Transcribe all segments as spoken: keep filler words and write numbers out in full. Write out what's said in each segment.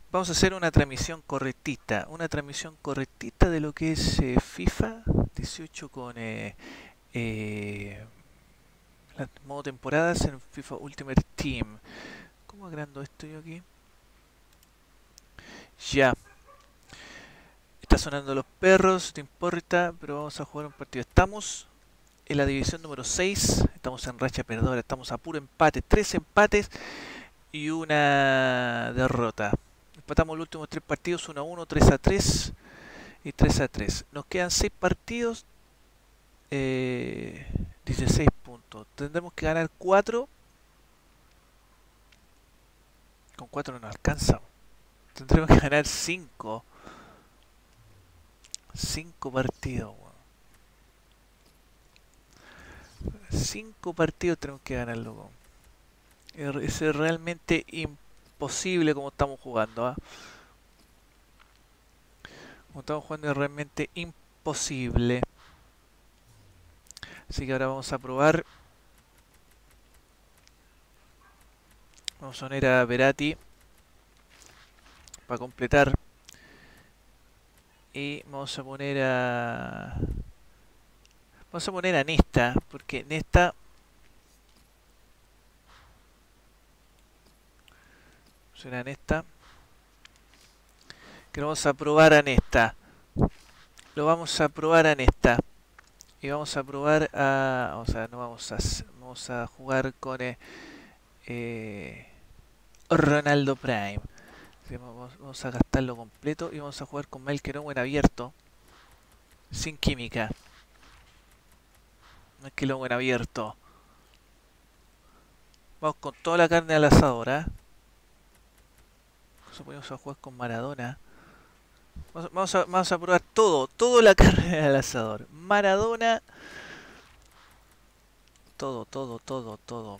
Vamos a hacer una transmisión correctita, una transmisión correctita de lo que es eh, FIFA dieciocho con eh, eh, la modo temporadas en FIFA Ultimate Team. ¿Cómo agrando esto yo aquí? Ya. Está sonando los perros, no importa, pero vamos a jugar un partido. Estamos en la división número seis, estamos en racha perdedora, estamos a puro empate, tres empates y una derrota. Empatamos los últimos tres partidos, uno a uno, tres a tres y tres a tres. Nos quedan seis partidos, eh, dieciséis puntos. Tendremos que ganar cuatro. Con cuatro no nos alcanza. Tendremos que ganar cinco. cinco partidos. cinco partidos tenemos que ganar, loco. Es realmente imposible como estamos jugando. ¿eh? Como estamos jugando es realmente imposible. Así que ahora vamos a probar. Vamos a poner a Verratti para completar. Y vamos a poner a... Vamos a poner a Nesta, porque Nesta... Será Nesta. Que lo vamos a probar a Nesta. Lo vamos a probar a Nesta. Y vamos a probar a... O sea, no vamos a... Vamos a jugar con... Eh, eh, Ronaldo Prime. Vamos, vamos a gastarlo completo y vamos a jugar con Michael Owen abierto. Sin química. Michael Owen abierto. Vamos con toda la carne al asador, ¿eh? Vamos a jugar con Maradona. Vamos, vamos, a, vamos a probar todo, toda la carne al asador. Maradona. Todo, todo, todo, todo.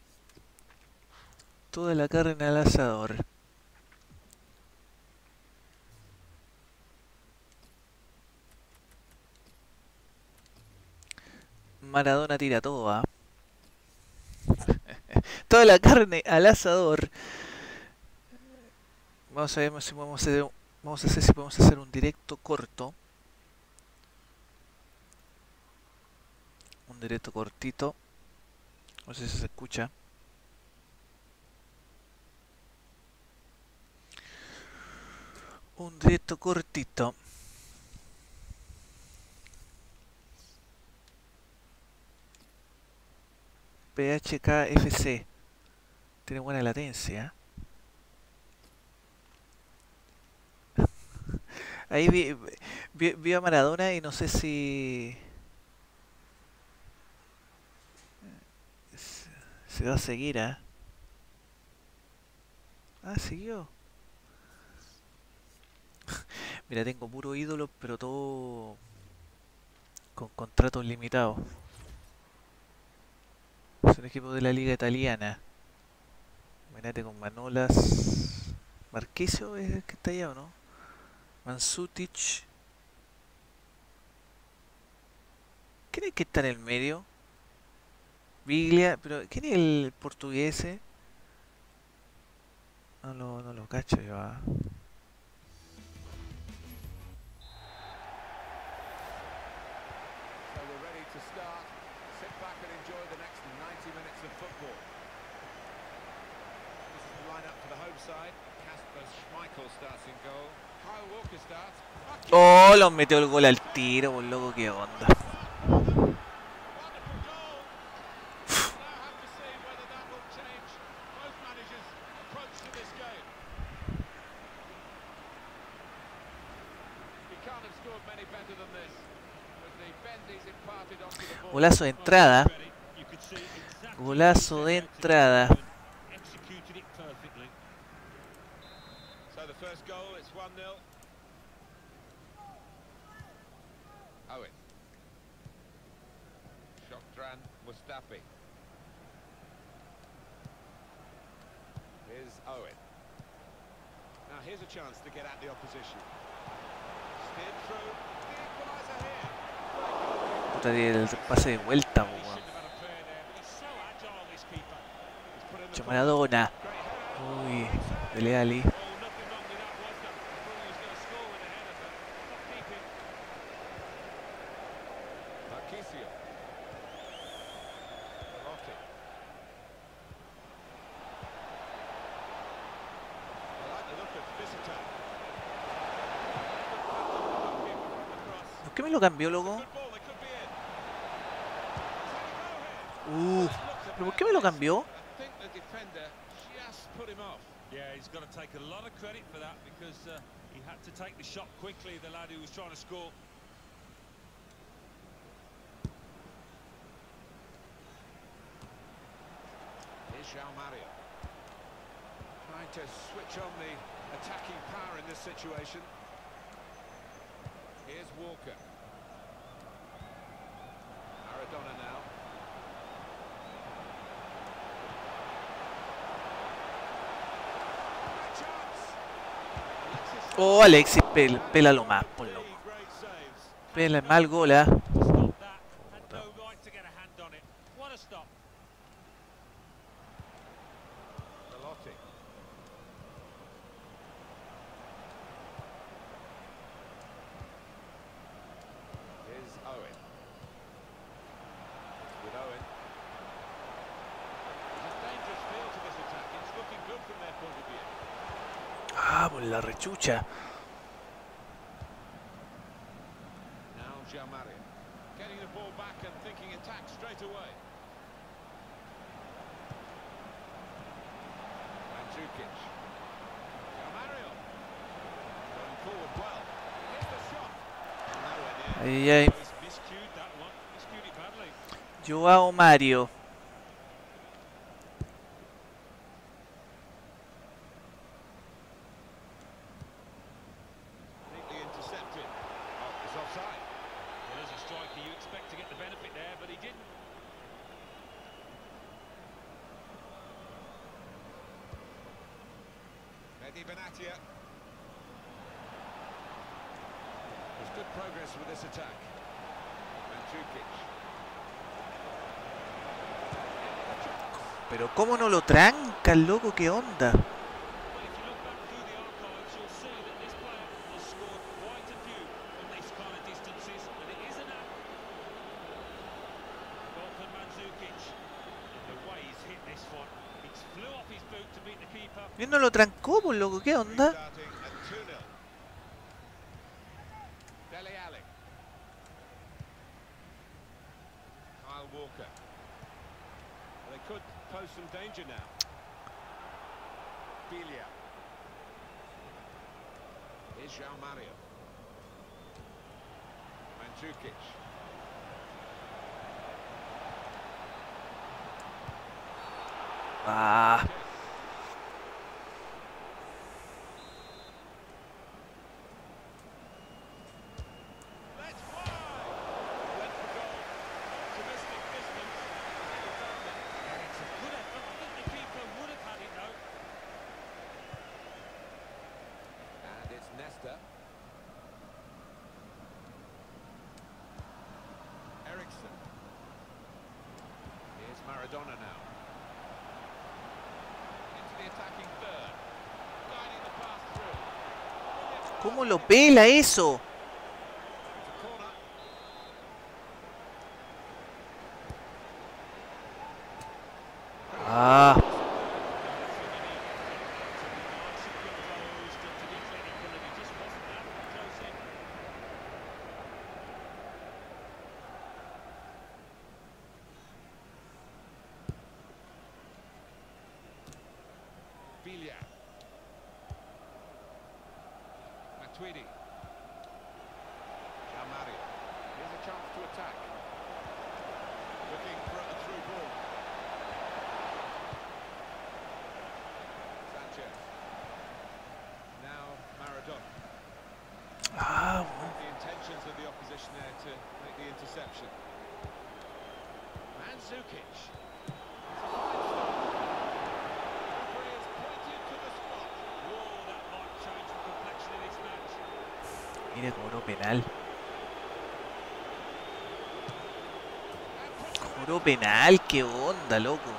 Toda la carne al asador. Maradona tira todo, ¿eh? Toda la carne al asador. Vamos a ver si podemos hacer un, vamos a hacer si podemos hacer un directo corto. Un directo cortito. No sé si se escucha. Un directo cortito. P H K F C. Tiene buena latencia. Ahí vi, vi, vi a Maradona y no sé si... Se va a seguir, ¿eh? Ah, siguió. Mira, tengo puro ídolo, pero todo con contratos limitados. Es un equipo de la liga italiana. Mirate con Manolas. Marquisio es el que está allá, ¿o no? Mansutic. ¿Quién es el que está en el medio? Biglia, pero ¿quién es el portugués? No lo, no lo cacho yo. ¿eh? Oh, los metió el gol al tiro, por loco, qué onda. Golazo de entrada. Golazo de entrada. Owen. Shotran Mustafi. Here's Owen. Now here's a chance to get at the opposition. Steered through. The equaliser here. Puta, el pase de vuelta, po, Maradona. Uy, Dele Alli. ¿Por qué me lo cambió, loco? Good ball, they could be in. Uh, ¿pero por qué me lo cambió? I think the defender just put him off. Yeah, he's got to take a lot of credit for that because uh, he had to take the shot quickly, the lad who was trying to score. Here's João Mario. Trying to switch on the attacking power in this situation. Here's Walker. Maradona now. A chance. Alexis Oh, Alexis, pel, pélalo más, por three loco. great saves. Pela mal gol, ¿ah? Stop that. Had no right to get a hand on it. What a stop. Belotti. Here's Owen. With Owen. There's a dangerous feel to this attack. It's looking good from their point of view. Ah, por la rechucha. Now João Mario. Getting the ball back and thinking attack straight away. Mandzukic. João Mario. Going forward well. Here's the shot. Nowhere near. Ay, ay. He's miscued that one. Miscued it badly. João Mario. Neatly intercepted. Oh, it's offside. Well, as a striker, you expect to get the benefit there, but he didn't. Mehdi Benatia. There's good progress with this attack. Mandzukic. Pero cómo no lo tranca, loco, qué onda. Well, if you look back through the archives, you'll see that this player has scored quite a few from these kind of distances, and it is an app. Goal for Mandzukic. And the way he's hit this one, it flew off his boot to beat the keeper. Y no lo trancó, por loco, qué onda. Restarting at two nil. Dele Alli. Kyle Walker. Well, they could pose some danger now. Belia. Here's João Mario. Mandzukic. Ah, Let's fly! Went for goal. Optimistic distance. Yeah, it's a good effort. I think the keeper would have had it though. And it's Nesta. Eriksson. Here's Maradona now. Into the attacking third. Guiding the pass through. Brilliant ¿cómo pass. lo pela eso? It's a corner. Ah, Belia. Matuidi. João Mario. Here's a chance to attack. Looking for a through ball. Sanchez. Now Maradona. ah, The intentions of the opposition there to make the interception. Mandzukic. It's a fine stop. Referee has pointed to the spot. Whoa, that might change the complexion of this match. mire, cobró penal. Cobró penal, qué onda, loco.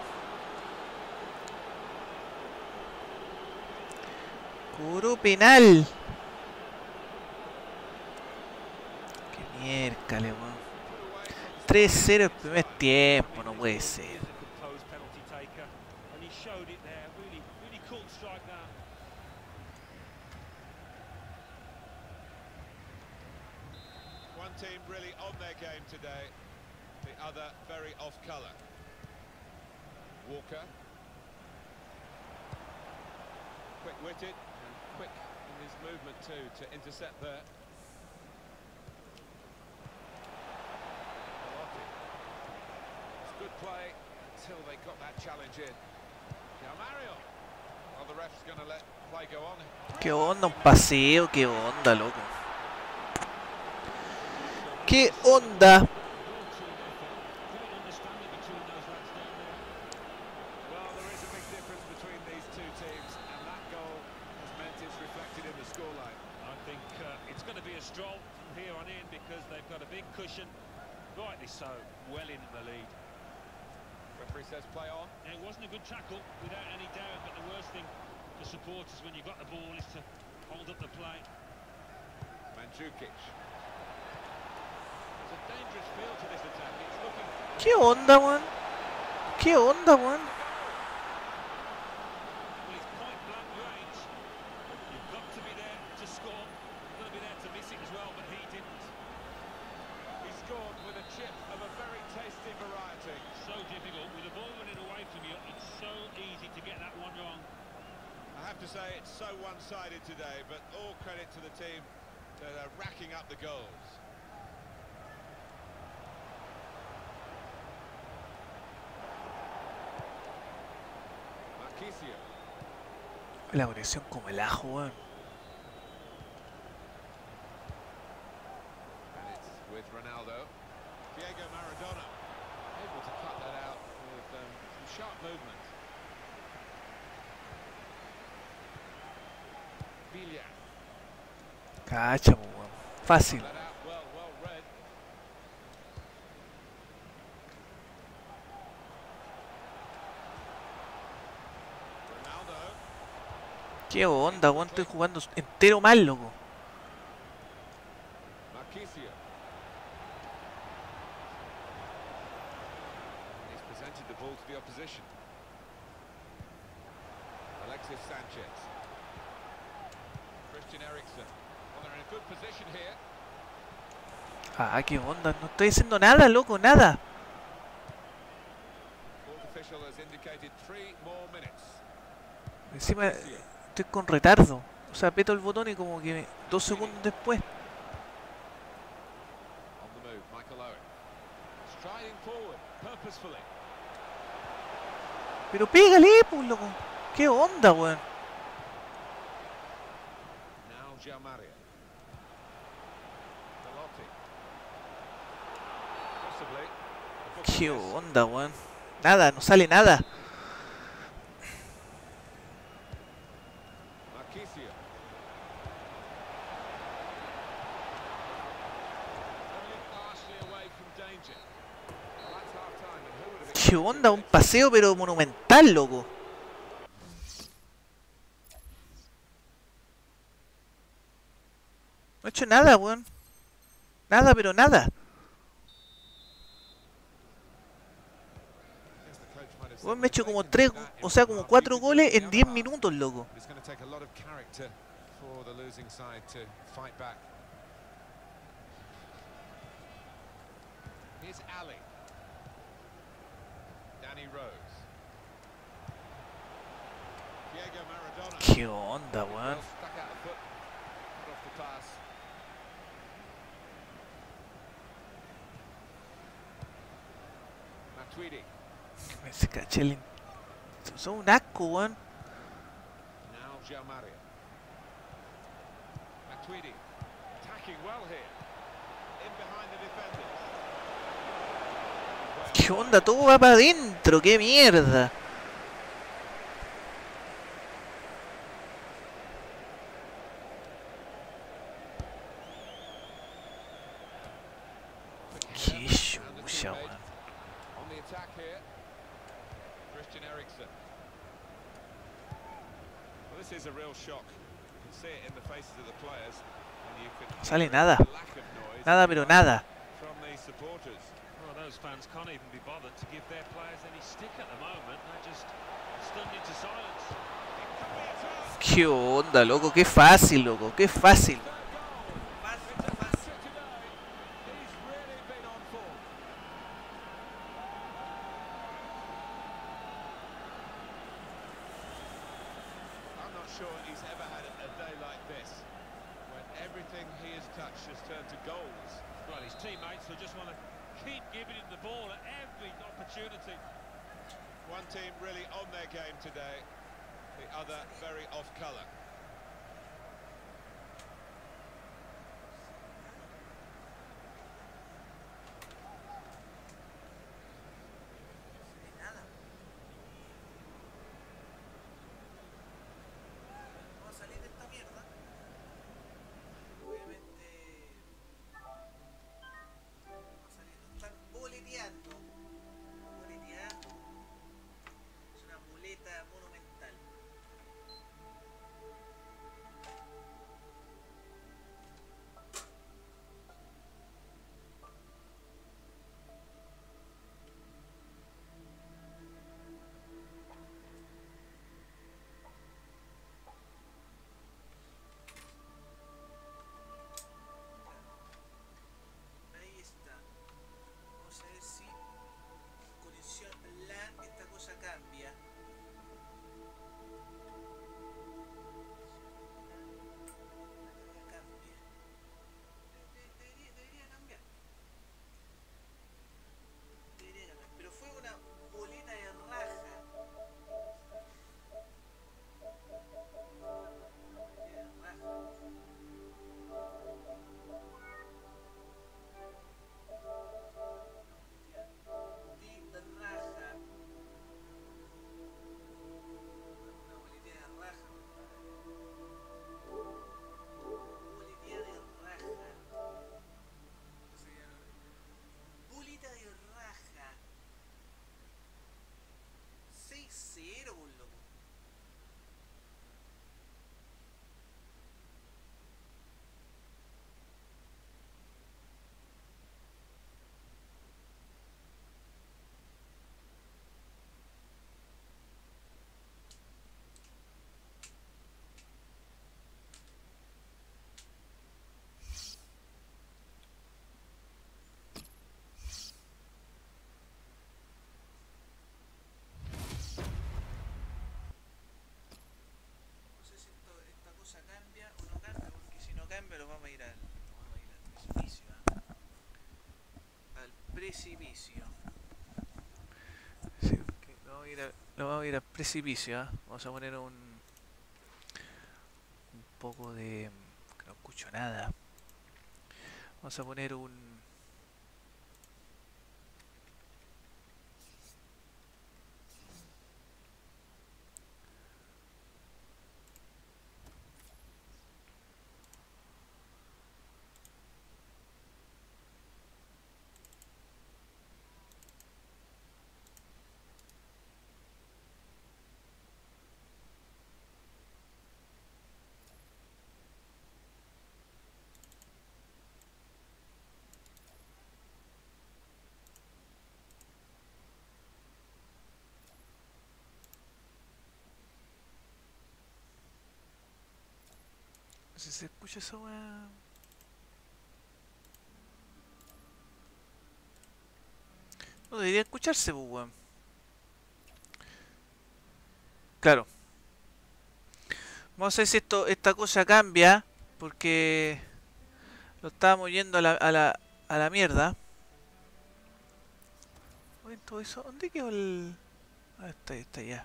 Cobró penal. Qué miércoles, weón. tres cero el primer tiempo, no puede ser. He's a composed penalty taker, and he showed it there. Really, really cool strike that. one team really on their game today. The other very off colour. Walker. Quick-witted and quick in his movement too to intercept there. Belotti. It's good play until they got that challenge in. Now Mario. Well, the ref's going to let play go on. ¿Qué onda? Un paseo, ¿qué onda, loco? ¿Qué onda? Well, there is a big difference between these two teams, and that goal has meant it's reflected in the scoreline. I think uh, it's going to be a stroll from here on in because they've got a big cushion, rightly so, well in the lead. Referee says play on. It wasn't a good tackle, without any doubt, but the worst thing for supporters when you've got the ball is to hold up the play. Mandzukic. There's a dangerous feel to this attack. It's looking... ¿Qué onda, weón? ¿Qué onda, weón? Well, it's point blank range. You've got to be there to score. You've got to be there to miss it as well, but he didn't. He scored with a chip of a very tasty variety. So difficult. With the ball running away from you, it's so easy to get that one wrong. I have to say it's so one-sided today, but all credit to the team that are racking up the goals. Marquisio. La conexión como el ajo, weón. And it's with Ronaldo. Diego Maradona. Able to cut that out with um, some sharp movement. Villa. Cacha, po, weón. Fácil. That out well, well read. Ronaldo. ¿Qué onda, weón? Estoy jugando entero mal, loco. Marquisio. He's presented the ball to the opposition. Alexis Sanchez. Christian Eriksen. Well, they're in a good position here. Ah, qué onda. No estoy haciendo nada, loco, nada. Fourth official has indicated three more minutes. Encima estoy con retardo. O sea, aprieto el botón y como que dos segundos después. On the move, Michael Owen. Striding forward, purposefully. Pero pégale, pues, loco. ¿Qué onda, weón? Now João Mario. Belotti. Possibly. ¿Qué onda, weón? Nada, no sale nada. Marquisio. Only partially away from danger. Well, that's half time, and who would have ¿Qué onda? Un paseo pero monumental, loco. No he hecho nada, weón. Nada, pero nada. Weón, me he hecho como tres, o sea, como cuatro goles en diez minutos, loco. It's going to take a lot of character for the losing side to fight back. Here's Ali. Danny Rose. Diego Maradona. ¿Qué onda, weón? Well, stuck out the foot. Cut off the pass. Matuidi. Se caché el... Son un asco, weón. Now João Mario. Matuidi. Attacking well here. In behind the defenders. ¿Qué onda? Todo va para adentro. ¡Qué mierda! ¡Qué chucha, weón! On the attack here. Christian Eriksen. Well, this is a real shock. You can see it in the faces of the players. And you can No sale hear nada. the lack of noise Nada, pero nada. from the supporters. Well, those fans can't even be bothered to give their players any stick at the moment. They're just stunned into silence. It could be a turn. ¿Qué onda, loco? ¡Qué fácil, loco! ¡Qué fácil! Third goal. It's a hat-trick today. He down to goals. Well, his teammates will just want to keep giving him the ball at every opportunity. One team really on their game today, the other very off colour. Nada. Vamos a salir de esta mierda. Obviamente vamos a salir. Nos están boleteando. Boleteando. Es una muleta monumental. Ahí está. Vamos a ver si conexión LAN esta cosa cambia. Cambia. De- Debería, debería cambiar. Debería cambiar. Pero fue una boleta de raja. De raja. De raja. Una boletía de raja. Boletía de raja. O sea, boleta de raja. seis cero, por loco. No sé si esto, esta cosa cambia o no cambia, porque si no cambia lo vamos a ir al, lo vamos a ir al precipicio. ¿Ah? Al precipicio. Sí, que lo vamos a ir, a- lo vamos a ir al precipicio. ¿Ah? Vamos a poner un, un poco de... que no escucho nada. Vamos a poner un... No sé si se escucha esa weá. No debería escucharse, pues, weón. Claro. Vamos a ver si esto, esta cosa cambia. Porque lo estábamos yendo a la, a la, a la mierda. Oye, todo eso, ¿dónde quedó el...? Ah, está, está ya.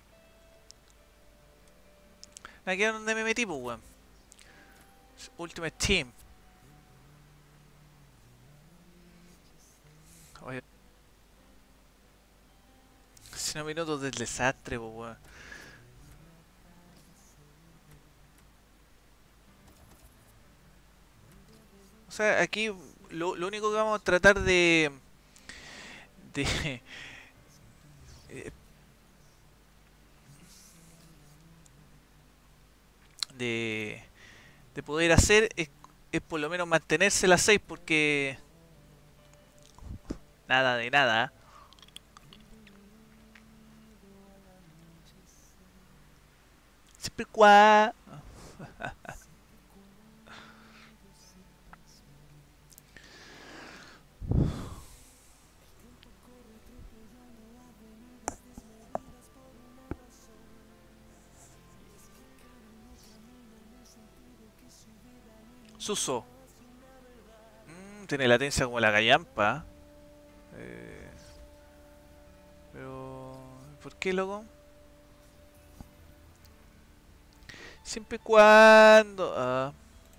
Aquí es donde me metí, pues, weón. Ultimate Team. Oye. cinco minutos del desastre, pues, weón. O sea, aquí lo, lo único que vamos a tratar de... De... eh, de... De poder hacer es, es por lo menos mantenerse las seis porque... Nada de nada. Siempre cuá... Suso. tiene latencia como la gallampa. Eh, pero... ¿Por qué, loco? Siempre y cuando... Ah.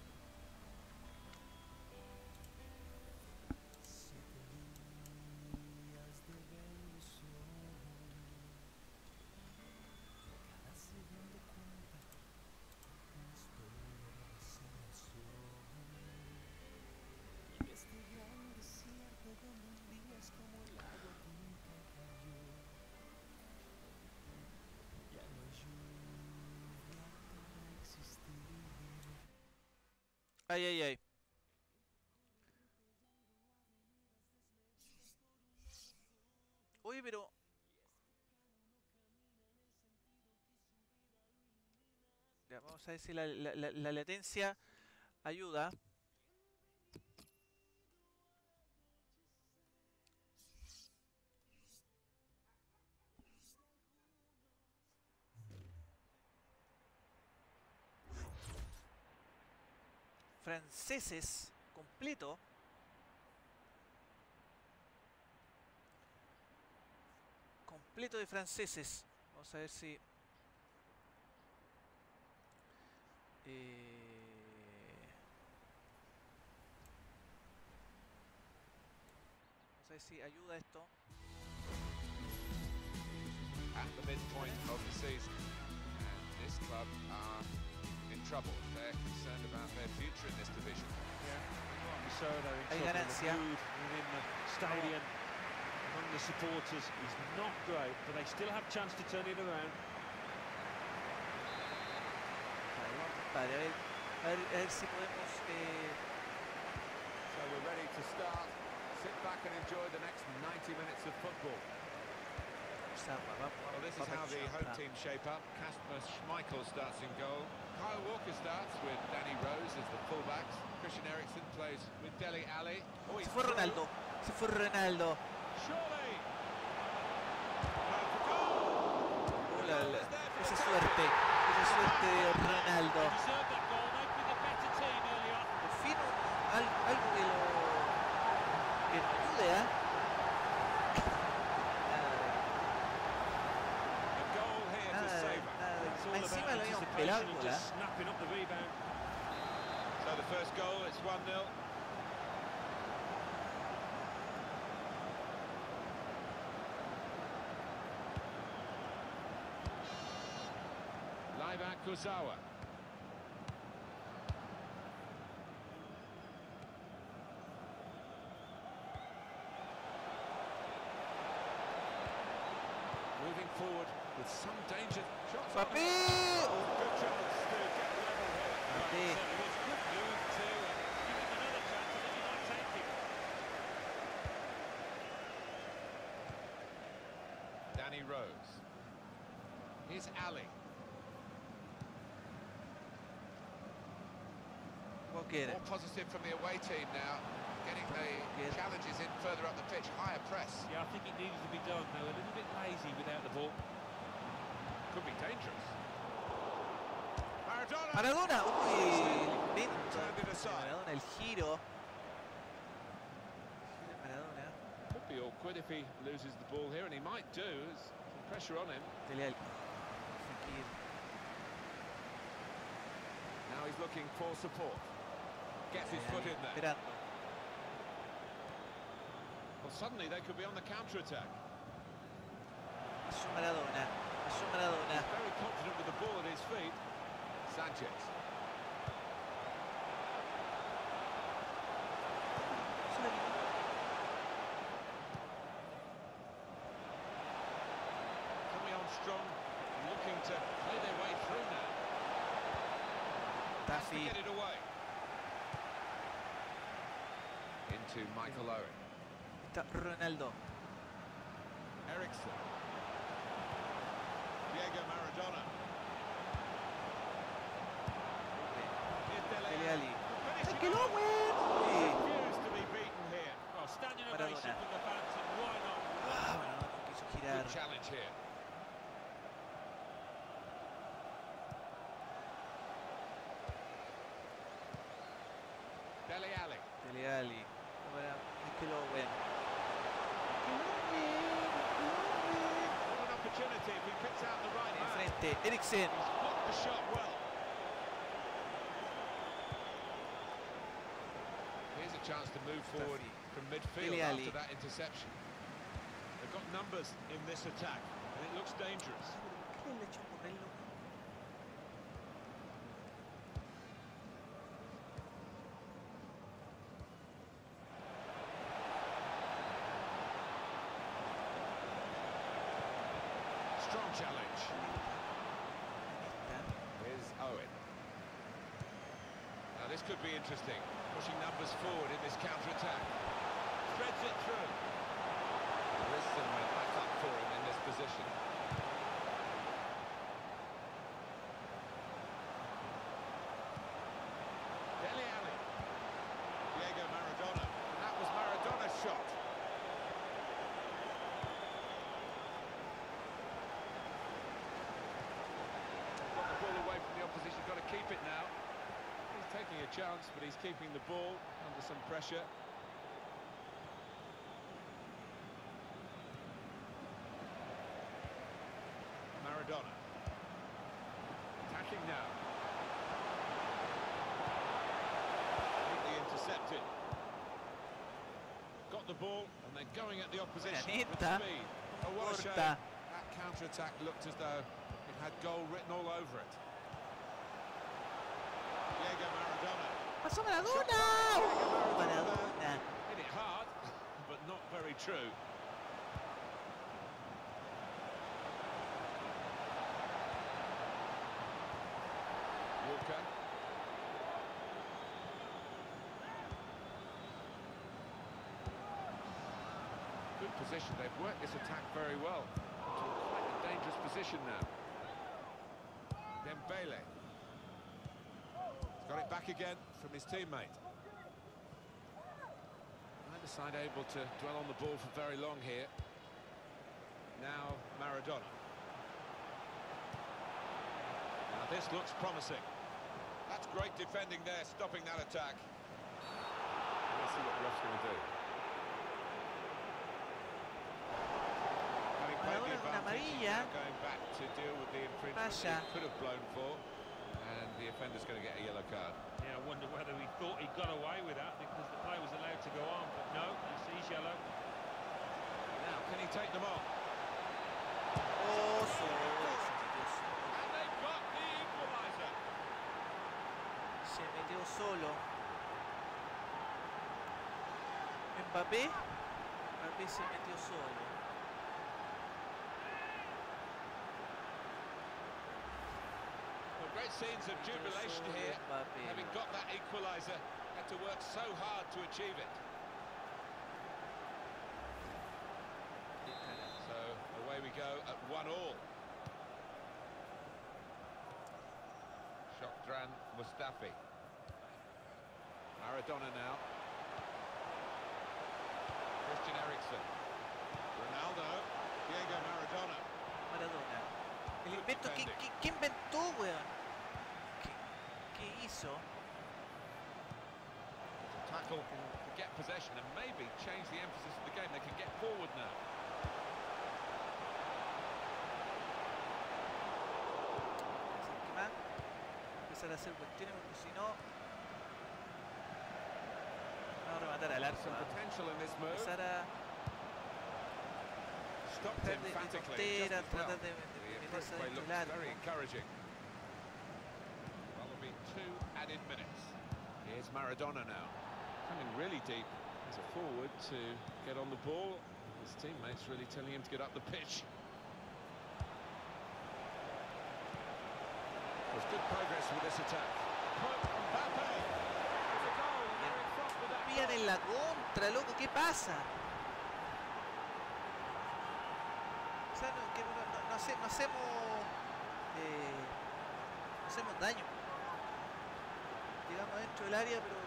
Ay, ay, ay. Oye, pero... Ya, vamos a ver si la, la, la, la latencia ayuda. Franceses completo. Completo de franceses. Vamos a ver si... Eh... Vamos a ver si ayuda esto. At the midpoint of the season, and this club are in trouble. They're concerned about their future in this division. So they're in Hay trouble. ganancia. The mood within the stadium among the supporters is not great, but they still have chance to turn it around. Vale, vamos, compadre, a ver, a ver, a ver si podemos... Eh... So we're ready to start. Sit back and enjoy the next ninety minutes of football. Well, this is how the home team shape up. Kasper Schmeichel starts in goal. Kyle Walker starts with Danny Rose as the fullbacks. Christian Eriksen plays with Dele Alli. Oh, Se fue Ronaldo, se fue Ronaldo. Surely. Oh, la, la. Esa suerte, esa suerte de Ronaldo. Deserved that goal, maybe with a better team earlier. Por fin un- al- algo que lo que nos ayude, ¿eh? A goal here to Nada, de- savour. nada de- It's all más encima about lo habíamos anticipation pelado, and ¿eh? just snapping up the rebound. So the first goal, it's one nil. Laiva Kurzawa. Moving forward with some danger. Shots on Mbappé! Good chance to get level here. Mbappé. So it was a good move to give him another chance and then he might take it. Danny Rose. Here's Ali. Walker. More positive from the away team now. Getting the Good. challenges in further up the pitch. Higher press. Yeah, I think it needed to be done. They were a little bit lazy without the ball. Could be dangerous. Maradona. Maradona, uy, el invento Turned it de aside. Maradona, el giro. Giro de Maradona. Could be awkward if he loses the ball here, and he might do. There's some pressure on him. Dele Alli. Fekir. Now he's looking for support. Gets his Dele foot Alli, in there. Esperando. Well, suddenly they could be on the counter-attack. Pasó Maradona. Pasó Maradona. Very confident with the ball at his feet. Sanchez. Coming on strong, looking to play their way through now. Has to Tafi. get it away. Into Michael Owen. Está Ronaldo. Eriksen. Diego Maradona. Here's Dele Dele Alli. Alli. Finishing ¡Sáquelo, off. güey! Refused to be beaten here. Well, standing Maradona. ovation from the fans, and why not? Ah, Maradona no quiso girar. Good challenge here. Dele Alli. Dele Alli. Que lo ven. What an opportunity if he picks out the right man. Enfrente, Eriksen. He's blocked the shot well. Here's a chance to move forward from midfield Dele Alli. after that interception. They've got numbers in this attack, and it looks dangerous. ¿Qué le echó por el loco? Strong challenge. Here's Owen. Now this could be interesting. Pushing numbers forward in this counter-attack. Threads it through. There is some uh, backup for him in this position. Dele Alli. Diego Maradona. And that was Maradona's shot. Got the ball away from the opposition. Got to keep it now. He's taking a chance, but he's keeping the ball under some pressure. Maradona. Attacking now. Completely intercepted. Got the ball, and they're going at the opposition with Planeta. speed. Oh, what a shame. Corta. That counter-attack looked as though it had goal written all over it. Diego Maradona. ¡Pasó Maradona! ¡Oh, Maradona! Hit it hard, but not very true. Walker. Good position. They've worked this attack very well. Into quite a dangerous position now. Dembele. He's got it back again from his teammate. Neither side able to dwell on the ball for very long here. Now Maradona. Now this looks promising. That's great defending there, stopping that attack. Let's see what the ref's going to do. Having played the advantage, he's now going back to deal with the infringement he could have blown for, and the offender's going to get a yellow card. Yeah, I wonder whether he thought he got away with that because the play was allowed to go on, but no, he sees yellow. Now, can he take them on? ¡Oh, solo! And they've got the equaliser. Se metió solo. Mbappé. Mbappé se metió solo. Well, great scenes of jubilation here. Having got that equaliser, had to work so hard to achieve it. So away we go at one all. Shokran Mustafi. Maradona now. Christian Eriksen. Ronaldo. Diego Maradona. Maradona. El invento, ¿qué, qué, qué inventó, weón? ¿Qué, qué hizo? Tackle to get possession and maybe change the emphasis of the game. They can get forward now. Empezar a hacer cuestiones porque si no vamos a rematar al arco. Some potential in this move. Empezar a Stopped tratar de, de emphatically. tonteras, just as well. tratar de, de, The de approach meterse play dentro looks del arco. very encouraging. Well, there'll be two added minutes. Here's Maradona now. Coming really deep as a forward to get on the ball. His teammates really telling him to get up the pitch. There's good progress with this attack. Mbappé! It's a goal. They're in front with that Pillan en la contra, loco, ¿qué pasa? O sea, no, que no, no, no, hace- no hacemos eh, no hacemos daño. Llegamos dentro del área, pero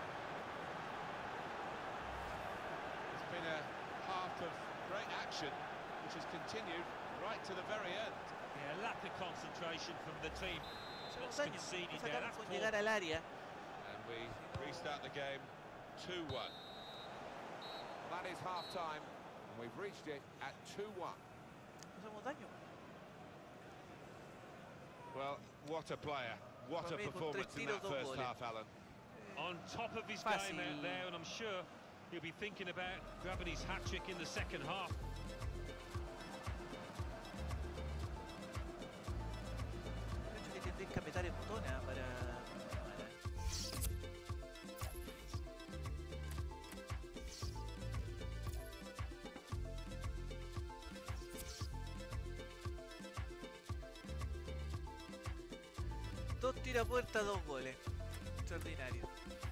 It's been a half of great action, which has continued right to the very end. Yeah, lack of concentration from the team hacemos that's daño. conceded No there. sacamos That's con poor. llegar al área. And we restart the game two one. that is half-time, and we've reached it at two one. No hacemos daño. Well, what a player. What a Para mí, con performance tres in tiros, that dos first goles. half, Alan. On top of his Fácil. game out there, and I'm sure he'll be thinking about grabbing his hat-trick in the second half. Creo que tendré que apretar el botón ah, para... Dos tirapuertas, dos goles. Extraordinario.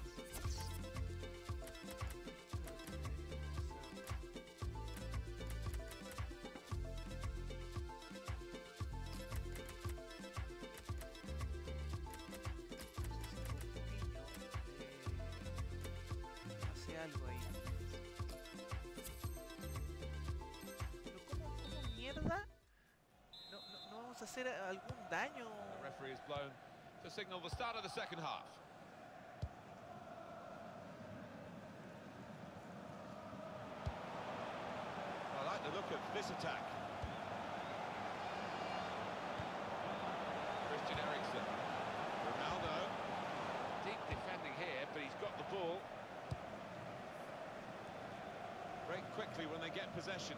Hace algo ahí. Pero ¿cómo, cómo mierda? No, no, no vamos a hacer algún daño. The referee has blown to signal the start of the second half. I like the look of this attack. Christian Eriksen. Ronaldo. Deep defending here, but he's got the ball. Break quickly when they get possession.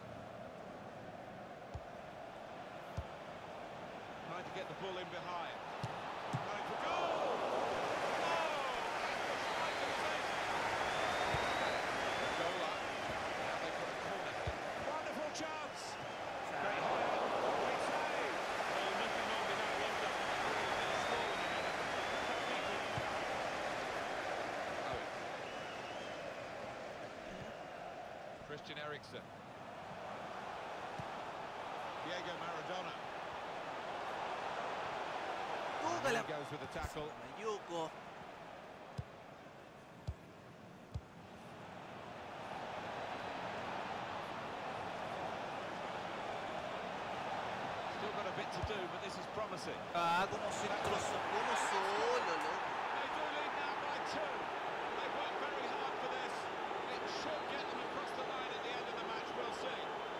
Trying to get the ball in behind. Going for goal! Goal up. Now they've got a corner here. Wonderful chance! Great header. Great save! Oh, nothing wrong with that wonder. Oh. Christian Eriksen. Diego Maradona. ¡Toca la... He goes with the tackle. Mayuko! Still got a bit to do, but this is promising. Ah, como se entrozó, como solo, loco. They do lead now by two. They worked very hard for this. It should get them across the line at the end of the match, we'll see.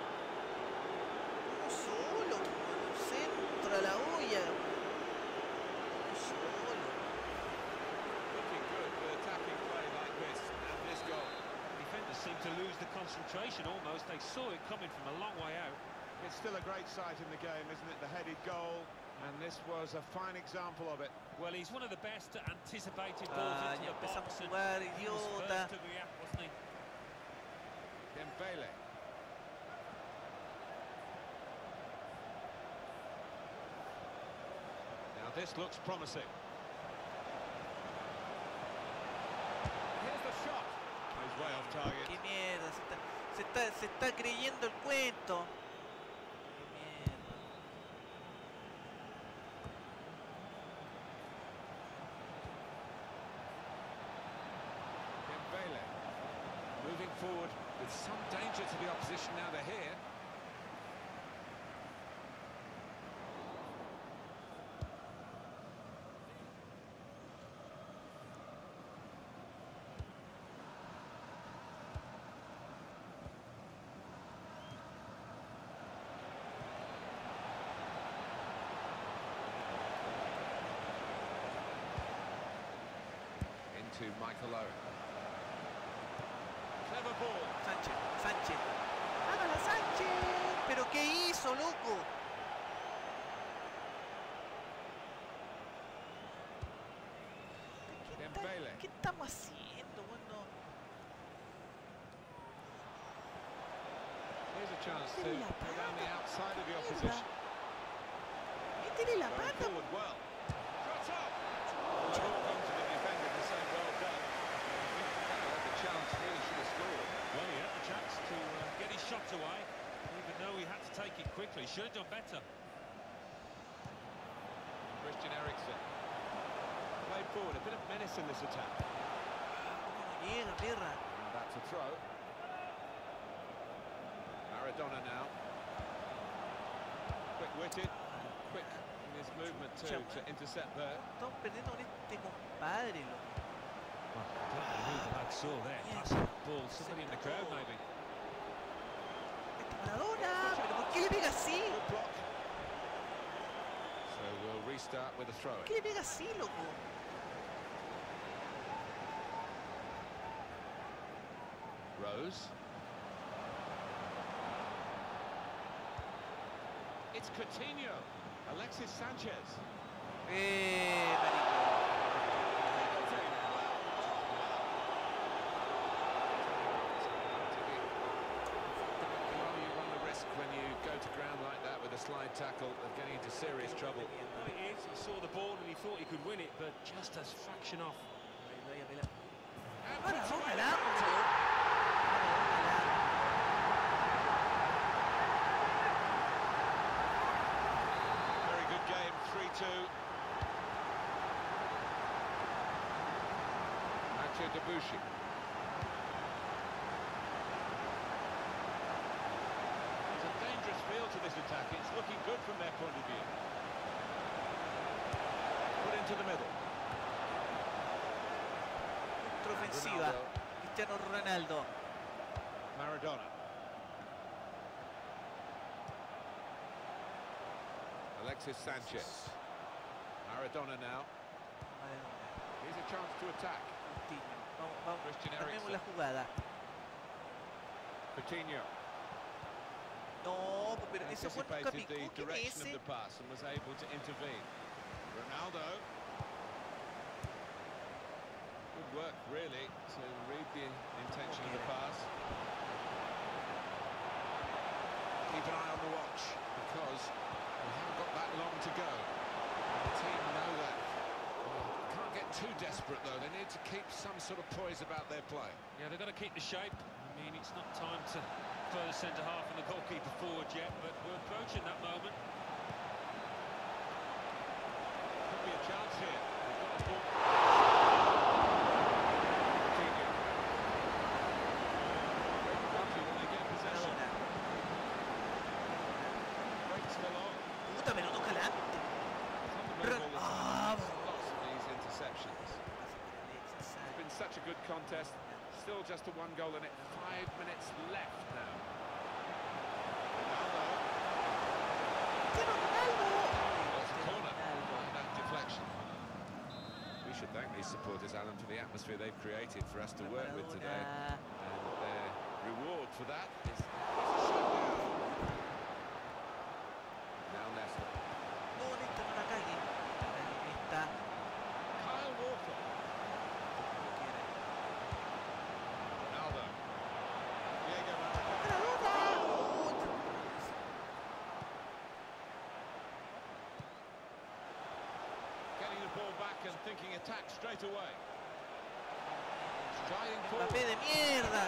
Como solo, como centro a la olla. Como solo. Looking good with attacking play like this, and this goal. Defenders seem to lose the concentration almost. They saw it coming from a long way out. It's still a great sight in the game, isn't it? The headed goal, and this was a fine example of it. Well, he's one of the best at anticipating balls Ah, into ya the empezamos box. a and jugar, he was idiota. first to react, wasn't he? Dembele. Now this looks promising. Here's the shot. He's way off target. ¡Qué mierda! Se está, se está, se está creyendo el cuento. ¡Qué mierda! Dembele moving forward with some danger to the opposition now they're here. Into Michael Owen. Clever ball. Sánchez, Sánchez. ¡Hágala, Sánchez! ¿Pero qué hizo, loco? ¿Qué, está- Dembele. ¿Qué estamos haciendo? Bueno, Here's a chance to Métele la go down the pata. outside of the Mierda. opposition. métele la Going pata. forward well. Shot up. Well, the ball comes to the defender to say well done. He had the chance, really should have scored. Well, he had the chance to uh, get his shot away, even though he had to take it quickly. Should have done better. Christian Eriksen. Played forward, a bit of menace in this attack. ¿Cómo no llega, perra? And that's a throw. Maradona now. Quick-witted, quick in his movement too to intercept there. Estamos perdiendo con este compadre, loco. Well, I don't know who the lad saw there. Yeah. Passing that ball, somebody in the crowd maybe. Maradona, pero ¿por qué le pega así? Good block. So we'll restart with a throw. ¿Por qué le pega así, loco? Rose. It's Coutinho. Alexis Sanchez. Eh, marico. Well, you run the risk when you go to ground like that with a slide tackle of getting into serious trouble. Well, it is. He saw the ball and he thought he could win it, but just a fraction off. And Maradona, la auto. very good game, three two. Mathieu Debuchy. There's a dangerous feel to this attack. It's looking good from their point of view. Put into the middle. Contraofensiva. Cristiano Ronaldo. Maradona. Alexis Sanchez. Maradona now. Here's a chance to attack. Coutinho. Vamos, vamos. Christian Armemos Eriksen. la jugada. Coutinho No, pero ese fue nunca anticipated picó. the ¿Quién direction es of ese? the pass and was able to intervene. Ronaldo. Good work, really, to read the intention of the pass. Keep an eye on the watch, because we haven't got that long to go. The team know that. Can't get too desperate, though. They need to keep some sort of poise about their play. Yeah, they've got to keep the shape. I mean, it's not time to throw the centre half and the goalkeeper forward yet, but we're approaching that moment. Could be a chance here. They've got the ball. Coutinho. Lucky when they get possession. Maradona. Breaks the long. Puta, pero toca la antes. It's on the move all the Ah, time. Lots of these interceptions. It's been such a good contest. Still just a one goal in it. Five minutes left now. Ronaldo. Cristiano Ronaldo. There's a corner. Ronaldo. And that deflection. We should thank these supporters, Alan, for the atmosphere they've created for us to work with today. Maradona. And their reward for that is is a shutdown. Now Nesta. No, Nesta, no la cague. Nesta. Kyle Walker. Ronaldo. Diego Maradona. Maradona. Getting the ball back and thinking attack straight away. Striding forward. Mbappé de mierda.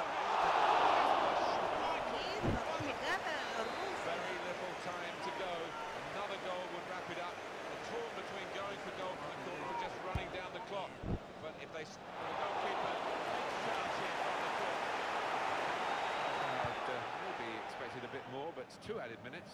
Mierda, no le gana a Ruth. Very little time to go. Another goal would wrap it up. The torn between going for goal from the corner or just running down the clock. But if they s- the goalkeeper takes a chance here from the corner. I'd uh, maybe expected a bit more, but it's two added minutes.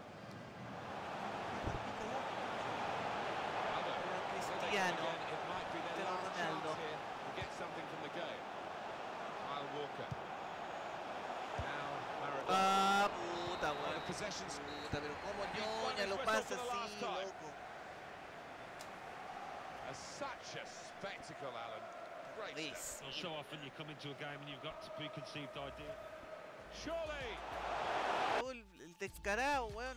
Other. Cristiano. Again, it might be their Cristiano last Ronaldo. chance here to get something from the game. Kyle Walker. Now Maradona. Ah, puta, Well, weón. the possession's Puta, pero cómo ñoña lo pasa así, loco. a, such a spectacle, Alan. Great Luis. stuff. Well, so often you come into a game and you've got a preconceived idea. Surely. Oh, el, el descarado, weón.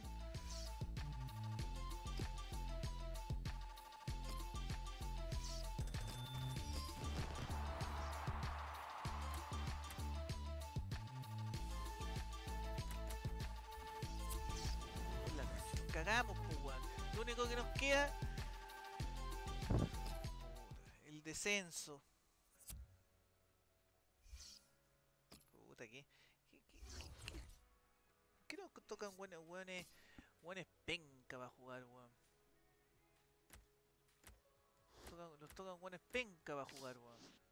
La noche, nos cagamos, pues, weón. Lo único que nos queda, el descenso. Puta, ¿qué? ¿Qué, qué, qué, qué nos tocan buenos weones? Weones penca para jugar, weón. Tocan- Nos tocan weones penca para jugar, weón.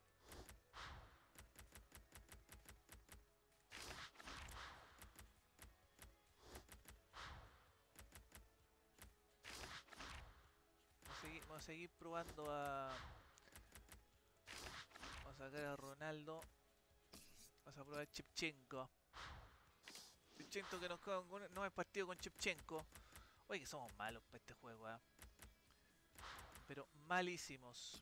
Vamos a seguir, vamos a seguir probando a... Vamos a sacar a Ronaldo. Vamos a probar a Shevchenko. Siento que nos quedan- no es partido con Shevchenko. Oye, que somos malos para este juego, ¿eh? Pero malísimos.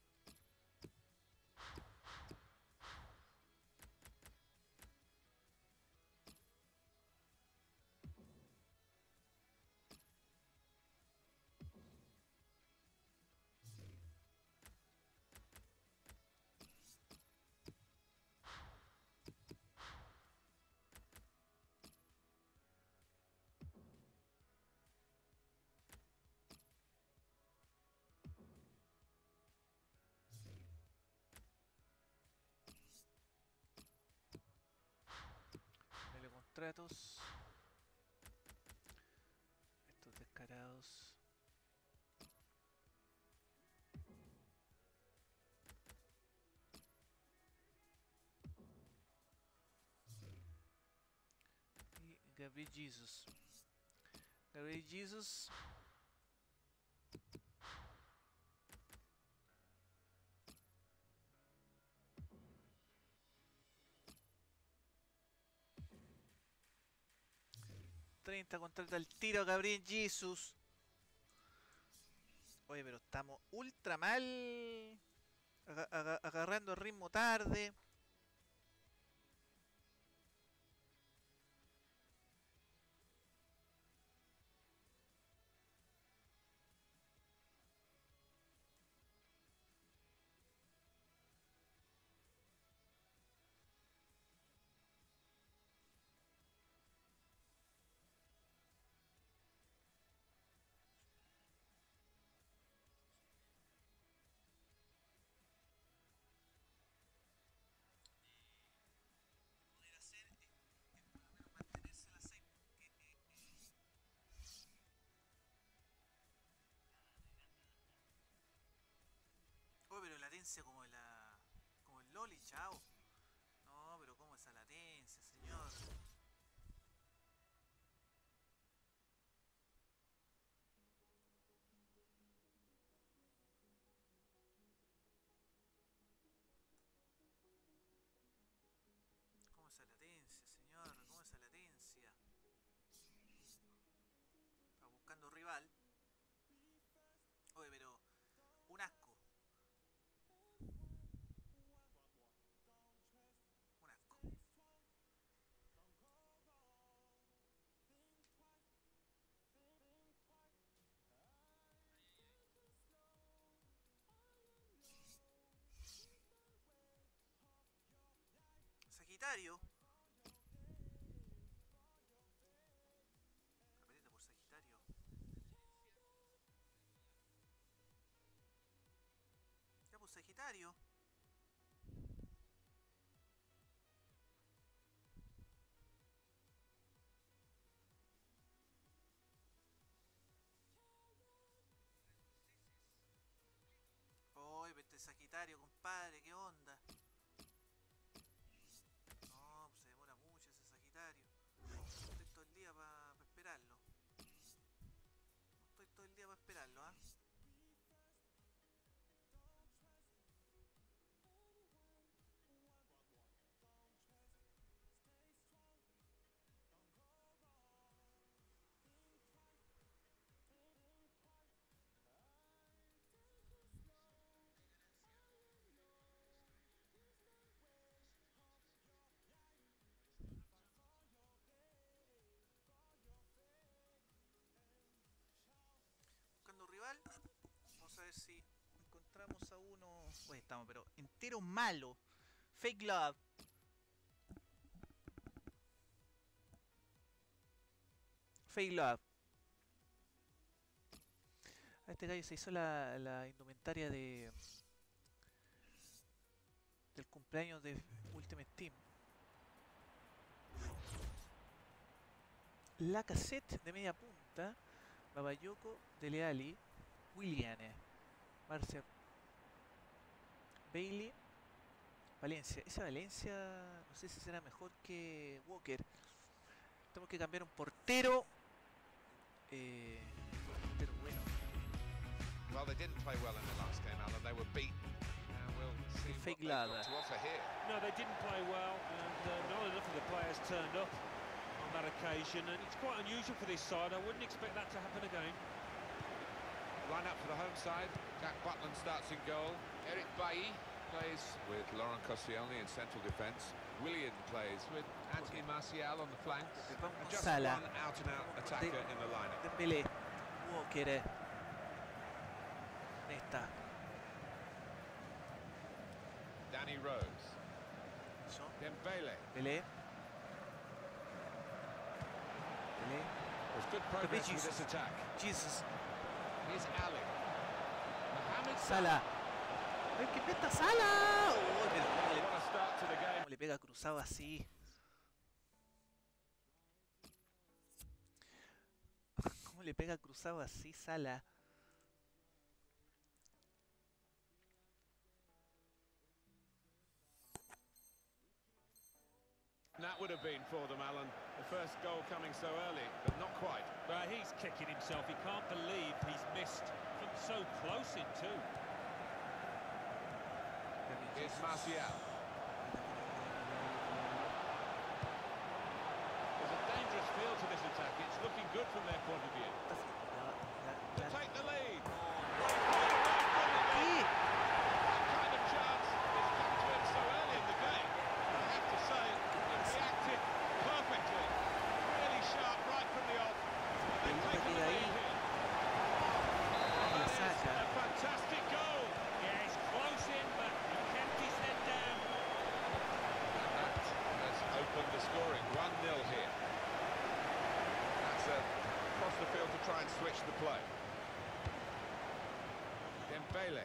Dale contratos. Estos descarados. Y Gabriel Jesus. Gabriel Jesus. treinta contrata el tiro a Gabriel Jesus. Oye, pero estamos ultra mal. Aga- aga- agarrando el ritmo tarde. Poder hacer es, es por lo menos mantenerse la seis. Oye, pero latencia como la. Como el Loli, chao. No, pero ¿cómo esa latencia, señor? ¿Cómo esa latencia, señor? ¿Cómo esa latencia? Está buscando rival. Oye, pero un asco. Un asco. Sagitario. Aprieta por Sagitario. Ya pues Sagitario. Oye, pero este Sagitario, compadre, ¿qué onda? No, pues se demora mucho ese Sagitario. No estoy todo el día para pa esperarlo. No estoy todo el día para esperarlo, ¿ah? ¿eh? Buscando rival. Vamos a ver si encontramos a uno. Oye, estamos, pero entero malo. Fake Love. Fake Love. A este gallo se hizo la, la indumentaria de del cumpleaños de Ultimate Team. La cassette de media punta. Babayoko, Dele Alli, Willian, Marcia, Bailey, Valencia. Esa Valencia no sé si será mejor que Walker. Tenemos que cambiar un portero. Eh, un portero bueno. Well, they didn't play well in the last game, Alan. They were beaten. Now we'll see what they've got to offer here. No, they didn't play well, and uh, not enough of the players turned up on that occasion, and it's quite unusual for this side. I wouldn't expect that to happen again. Line up for the home side. Jack Butland starts in goal. Eric Bailly plays with Laurent Koscielny in central defence. Willian plays with Anthony Martial on the flanks. And just one out-and-out attacker in the lineup. Dembélé. Walker. Nesta. Danny Rose. Son. Dembélé. Dembélé. Dembélé. There's good progress with Jesus. this attack. Jesus. Here's Ali. Mohamed Salah. ¡Ay, qué pesta Salah! Oh, pero cómo le, What a start to the game. cómo le pega cruzado así. ¿Cómo le pega cruzado así Salah? That would have been for them, Alan. The first goal coming so early, but not quite. But he's kicking himself. He can't believe he's missed from so close in too. Here's Martial. There's a dangerous feel to this attack. It's looking good from their point of view. To take the lead. That kind of chance has come to him so early in the game. I have to say, he reacted perfectly. Really sharp right from the off. And they've taken the lead here. Oh, that is a fantastic goal. Yeah, he's close in, but he kept his head down. And that has opened the scoring. one nil here. That's a across the field to try and switch the play. Dembélé.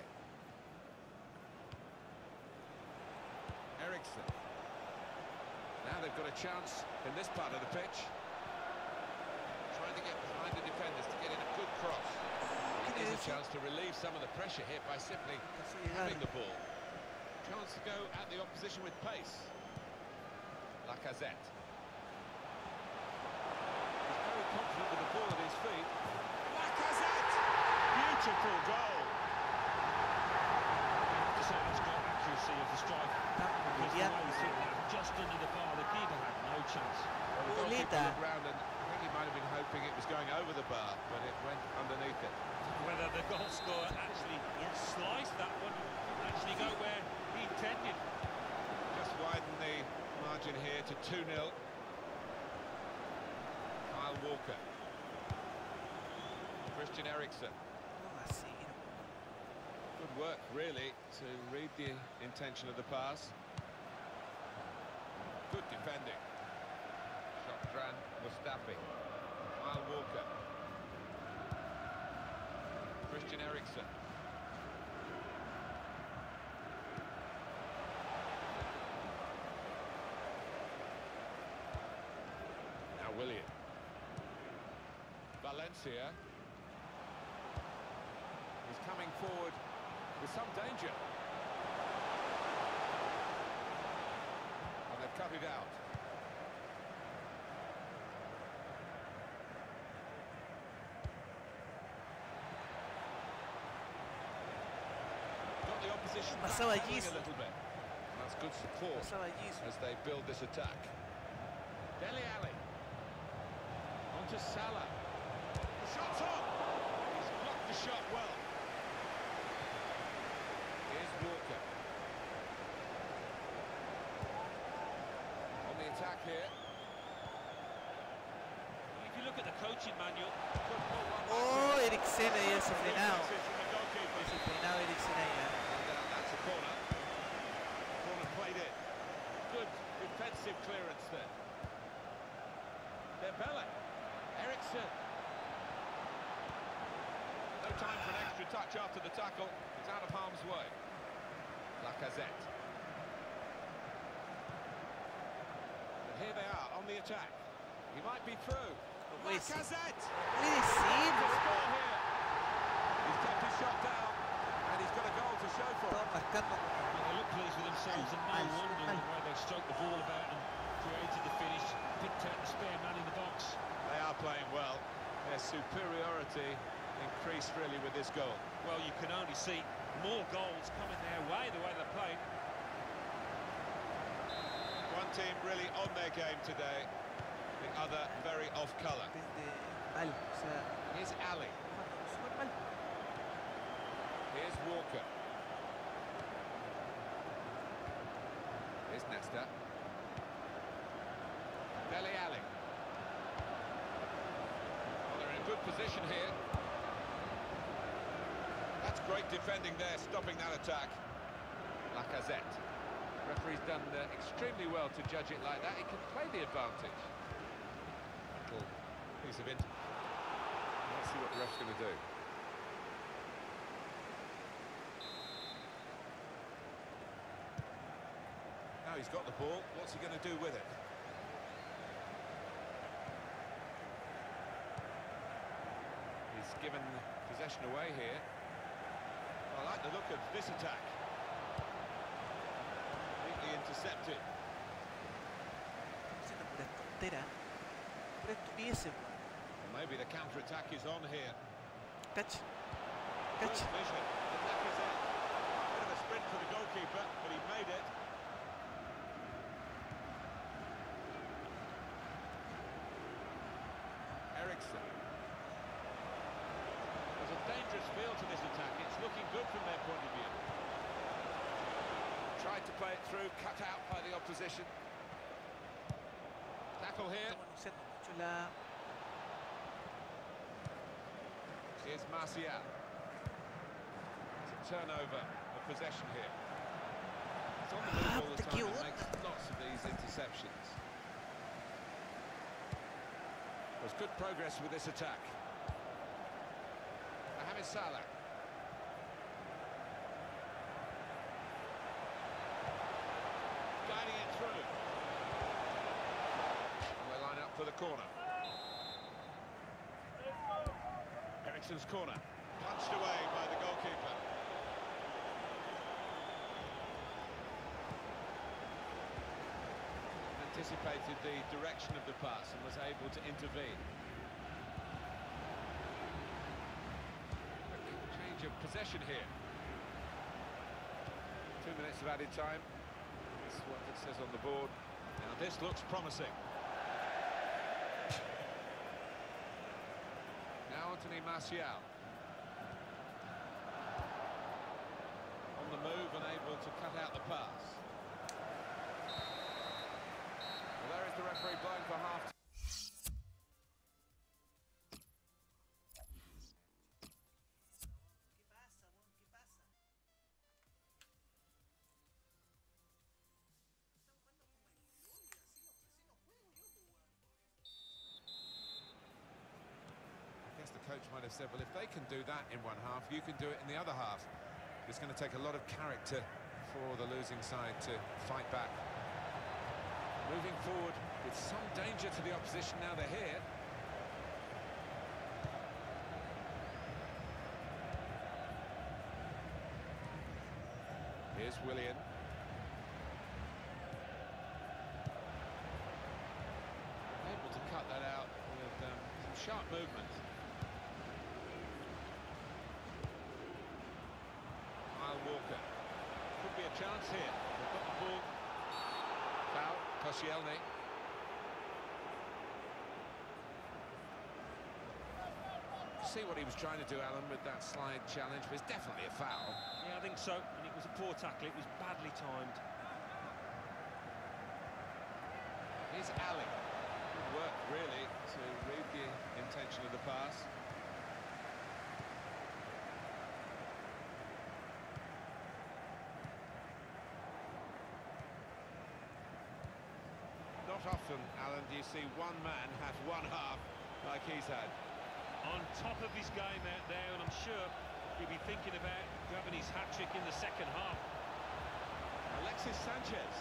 Eriksen. Now they've got a chance in this part of the pitch. Trying to get behind the defenders to get in a good cross. It is a chance to relieve some of the pressure here by simply having the ball. Chance to go at the opposition with pace. Lacazette. He's very confident with the ball at his feet. Lacazette! Beautiful goal! To say that's got accuracy of the strike. Because the way he hit that just under the bar, the keeper had no chance. Well, the goalkeeper looked round and I think he might have been hoping it was going over the bar, but it went underneath it. Whether the goal scorer actually sliced that one, actually go where he intended. Just widen the margin here to two nil. Kyle Walker. Christian Eriksen. Good work, really, to read the intention of the pass. Good defending. Shotran Mustafi. Kyle Walker. Christian Eriksen. Now Willian. Valencia. He's coming forward with some danger. And they've cut it out. Got the opposition Pasaba back allí. a little bit. And that's good support Pasaba allí. as they build this attack. Dele Alli. On to Salah. The shot's on! He's blocked the shot well. Here's Walker. On the attack here. If you look at the coaching manual, Oh, Eriksen ahí desfrenado. Message from the goalkeeper. Desfrenado Eriksen ahí. ¿eh? And uh, that's a corner. Corner played in. Good defensive clearance there. Dembélé. Eriksen. No time for an extra touch after the tackle. It's out of harm's way. Lacazette. And here they are on the attack. He might be through. Lacazette! Puede ser. To score here. He's kept his shot down, and he's got a goal to show for Todos it. marcando. they look pleased with themselves, and no Ay, wonder ay. the way they stroked the ball about and created the finish, picked out the spare man in the box. They are playing well. Their superiority increased really with this goal. Well, you can only see more goals coming their way, the way they played. One team really on their game today. The other very off-colour. Depende mal, o sea, Here's Ali. súper mal. Here's Walker. Here's Nesta. Dele Alli. Well, they're in a good position here. That's great defending there, stopping that attack. Lacazette. Referee's done uh, extremely well to judge it like that. He can play the advantage. Little piece of int. Let's see what the ref's going to do. Now he's got the ball. What's he going to do with it? He's given possession away here. I like the look of this attack. Neatly intercepted. Haciendo pura tontera. Pura estupideces, weón. Well, maybe the counter-attack is on here. Catch. Good Catch. vision. The Lacazette. Bit of a sprint for the goalkeeper, but he made it. Eriksson. There's a dangerous feel to this attack. It's looking good from their point of view. Tried to play it through, cut out by the opposition. Tackle here. Estamos anunciando mucho la... Here's Martial. It's a turnover of possession here. It's on the move Ah, all the puta, time qué and onda. makes lots of these interceptions. There's good progress with this attack. Mohamed Salah. Guiding it through. And they line up for the corner. Eriksson's corner. Punched away by the goalkeeper. Anticipated the direction of the pass and was able to intervene. Change of possession here. Two minutes of added time. That's what it says on the board. Now this looks promising. Now Anthony Martial. On the move and able to cut out the pass. Well, there is the referee blowing for half. ¿Qué pasa, weón? ¿Qué pasa? Están jugando como el Colombia, así no, así no juego yo, weón. I guess the coach might have said, well, if they can do that in one half, you can do it in the other half. It's going to take a lot of character for the losing side to fight back. Moving forward with some danger to the opposition now they're here. Here's Willian. Able to cut that out with um, some sharp movement. Kyle Walker. Could be a chance here. They've got the ball. Foul, Koscielny. See what he was trying to do, Alan, with that slide challenge, but it's definitely a foul. Yeah, I think so. And it was a poor tackle. It was badly timed. Here's Ali. Good work, really, to read the intention of the pass. Not often, Alan, do you see one man have one half like he's had. On top of his game out there, and I'm sure he'll be thinking about grabbing his hat-trick in the second half. Alexis Sanchez.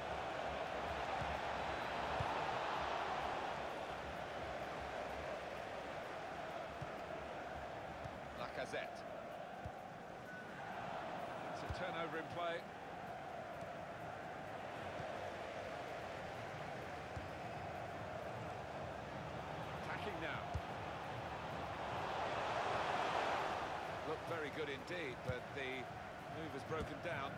Lacazette. It's a turnover in play. Attacking now. Looked very good indeed, but the move has broken down.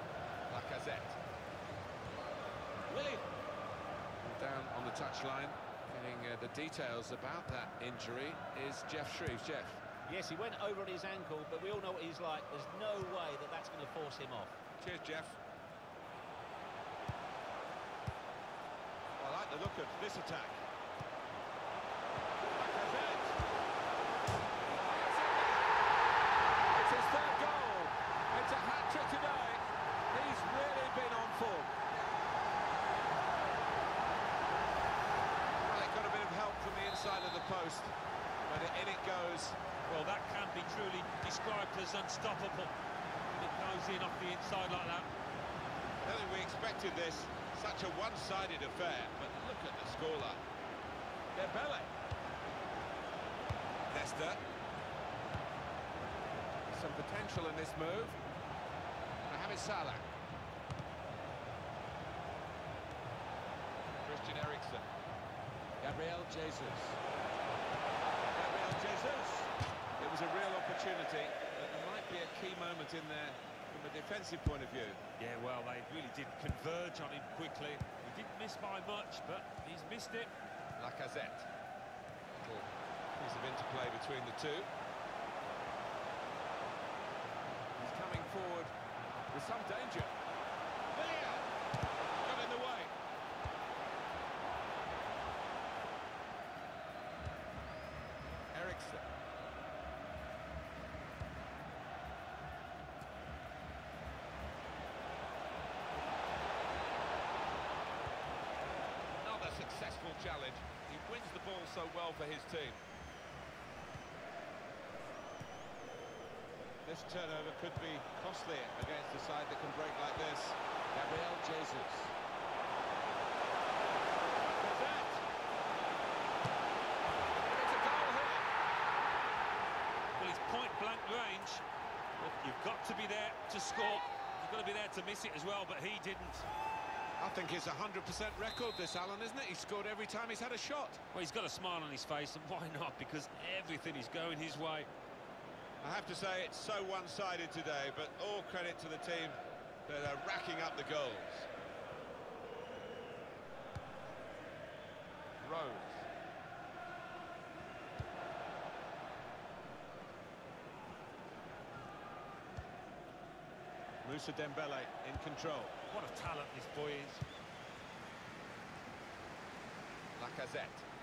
Lacazette. Willian. Down on the touchline. Getting uh, the details about that injury is Geoff Shreeves. Jeff. Yes, he went over on his ankle, but we all know what he's like. There's no way that that's going to force him off. Cheers, Jeff. I like the look of this attack. Lacazette. It's his third goal. It's a hat-trick today. He's really been on form. Well, it got a bit of help from the inside of the post, but in it goes. Well, that can be truly described as unstoppable. It goes in off the inside like that. I don't think we expected this. Such a one-sided affair, but look at the scoreline. Dembele. Nesta. Some potential in this move. Mohamed Salah. Christian Eriksen. Gabriel Jesus. Gabriel Jesus. It was a real opportunity, but there might be a key moment in there from a defensive point of view. Yeah, well, they really did converge on him quickly. He didn't miss by much, but he's missed it. Lacazette. Little piece of interplay between the two. He's coming forward with some danger. Willian! Got in the way. Eriksen. Successful challenge. He wins the ball so well for his team. This turnover could be costly against a side that can break like this. Gabriel Jesus. Lacazette. It's a goal here. Well, it's point-blank range. Look, you've got to be there to score. You've got to be there to miss it as well, but he didn't. I think it's a one hundred percent record, this, Alan, isn't it? He's scored every time he's had a shot. Well, he's got a smile on his face, and why not? Because everything is going his way. I have to say, it's so one-sided today, but all credit to the team that are racking up the goals. Rose. Moussa Dembele in control. What a talent this boy is. Lacazette.